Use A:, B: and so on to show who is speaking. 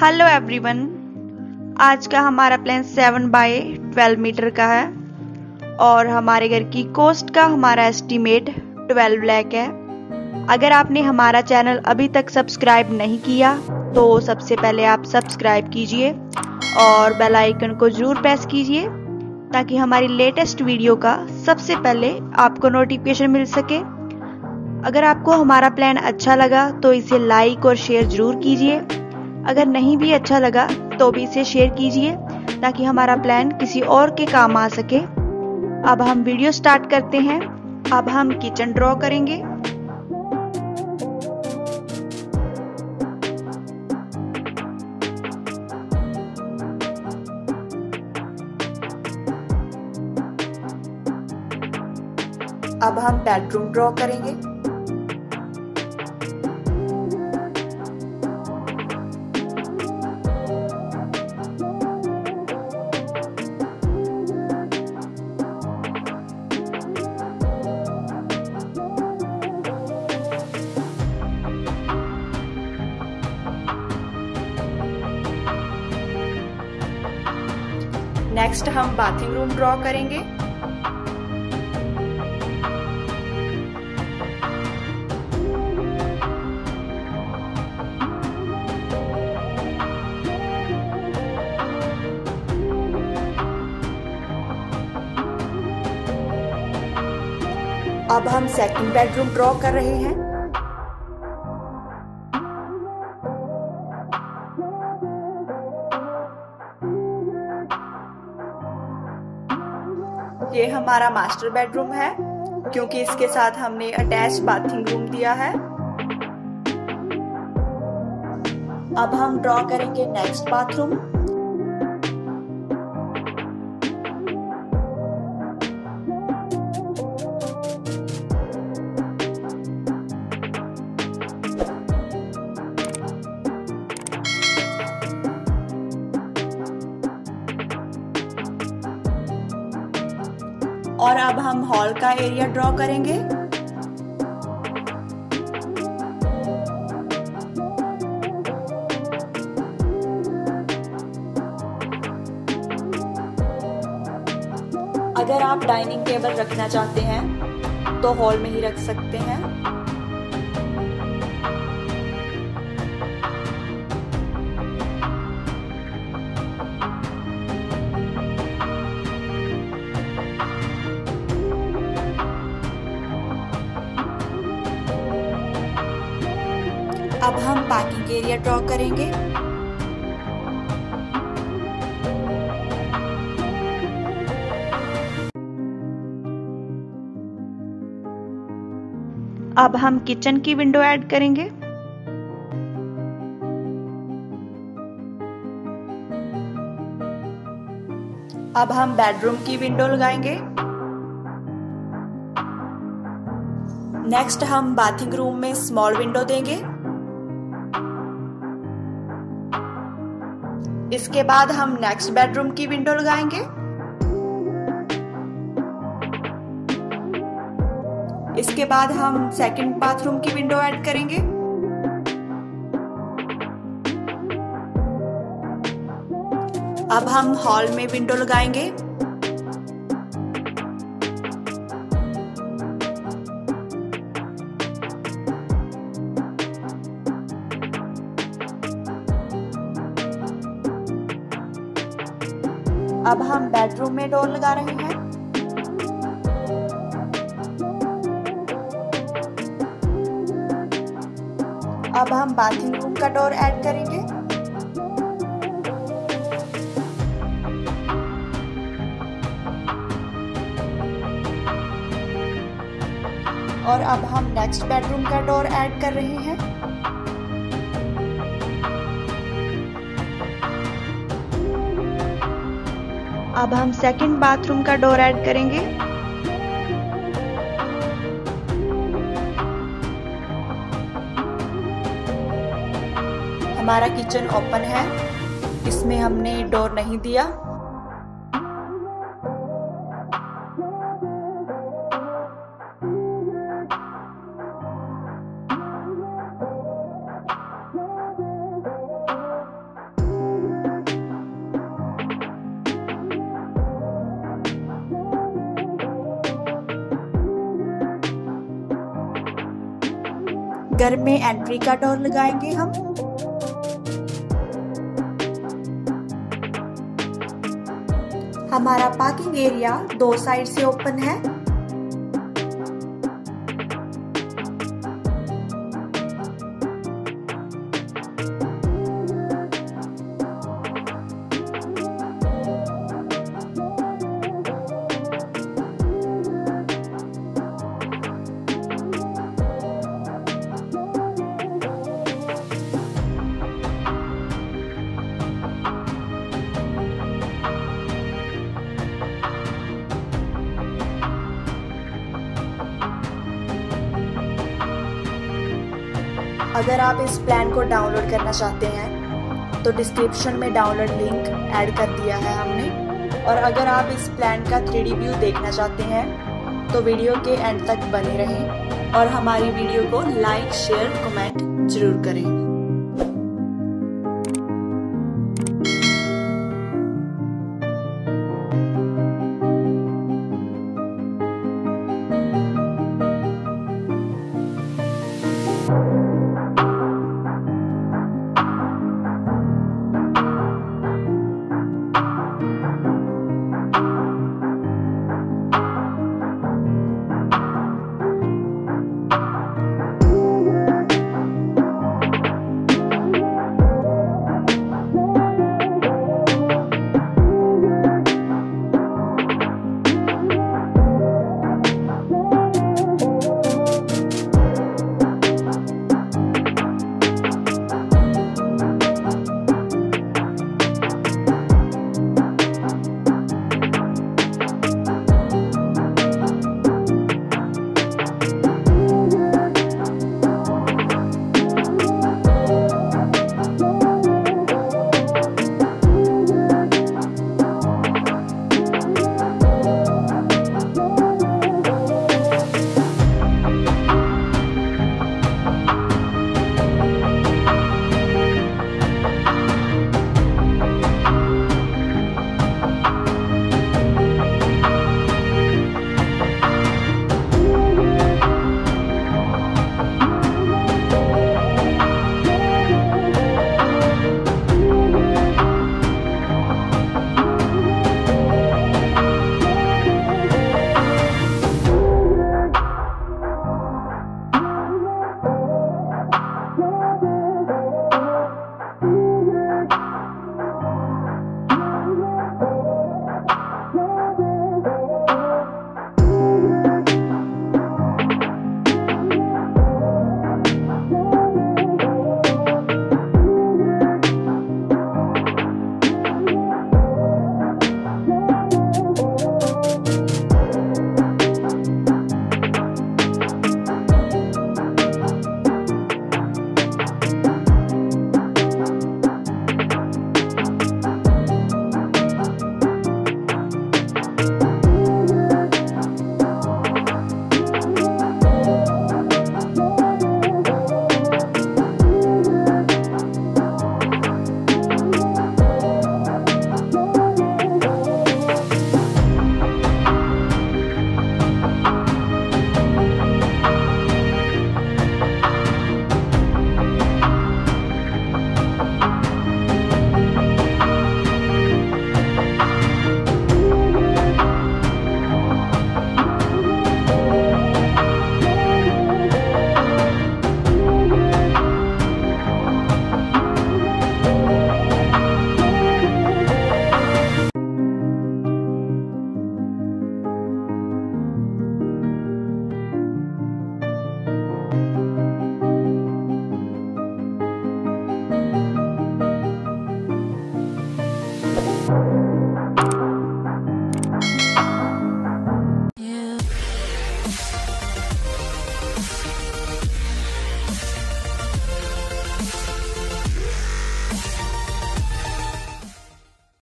A: Hello everyone. आज का हमारा प्लान 7x12 मीटर का है और हमारे घर की कॉस्ट का हमारा एस्टीमेट 12 लाख है। अगर आपने हमारा चैनल अभी तक सब्सक्राइब नहीं किया तो सबसे पहले आप सब्सक्राइब कीजिए और बेल आइकन को जरूर प्रेस कीजिए ताकि हमारी लेटेस्ट वीडियो का सबसे पहले आपको नोटिफिकेशन मिल सके। अगर आपको हमारा प्लान अच्छा लगा तो इसे लाइक और शेयर जरूर कीजिए। अगर नहीं भी अच्छा लगा तो भी इसे शेयर कीजिए ताकि हमारा प्लान किसी और के काम आ सके। अब हम वीडियो स्टार्ट करते हैं। अब हम किचन ड्रॉ करेंगे। अब हम बेडरूम ड्रॉ करेंगे। नेक्स्ट हम बाथिंग रूम ड्रॉ करेंगे। अब हम सेकंड बेडरूम ड्रॉ कर रहे हैं। ये हमारा मास्टर बेडरूम है क्योंकि इसके साथ हमने अटैच बाथिंग रूम दिया है। अब हम ड्रॉ करेंगे नेक्स्ट बाथरूम। और अब हम हॉल का एरिया ड्रॉ करेंगे। अगर आप डाइनिंग टेबल रखना चाहते हैं तो हॉल में ही रख सकते हैं। अब हम पार्किंग एरिया ड्रॉ करेंगे। अब हम किचन की विंडो ऐड करेंगे। अब हम बेडरूम की विंडो लगाएंगे। नेक्स्ट हम बाथिंग रूम में स्मॉल विंडो देंगे। इसके बाद हम नेक्स्ट बेडरूम की विंडो लगाएंगे। इसके बाद हम सेकंड बाथरूम की विंडो ऐड करेंगे। अब हम हॉल में विंडो लगाएंगे। अब हम बेडरूम में डोर लगा रहे हैं। अब हम बाथिंग रूम का डोर ऐड करेंगे। और अब हम नेक्स्ट बेडरूम का डोर ऐड कर रहे हैं। अब हम सेकंड बाथरूम का डोर ऐड करेंगे। हमारा किचन ओपन है, इसमें हमने डोर नहीं दिया। घर में एंट्री का डोर लगाएंगे हम। हमारा पार्किंग एरिया 2 साइड से ओपन है। अगर आप इस प्लान को डाउनलोड करना चाहते हैं तो डिस्क्रिप्शन में डाउनलोड लिंक ऐड कर दिया है हमने। और अगर आप इस प्लान का 3D व्यू देखना चाहते हैं तो वीडियो के एंड तक बने रहें और हमारी वीडियो को लाइक, शेयर, कमेंट जरूर करें।